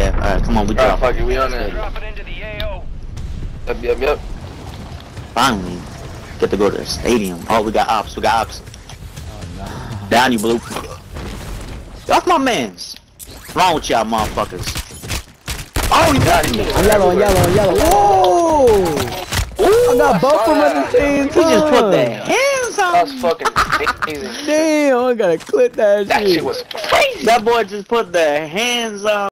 Yeah, alright, come on, we drop. Fuck it, we on there. Drop it into the AO. Yep. Finally, get to go to the stadium. Oh, we got ops. Oh no. Down you, Blue. That's my mans. What's wrong with y'all motherfuckers? Oh, you got me. On yellow. Whoa! I got both of them at the same He just put time. the hands on That's me. fucking amazing. Damn, I gotta clip that That shit. shit was crazy. That boy just put the hands on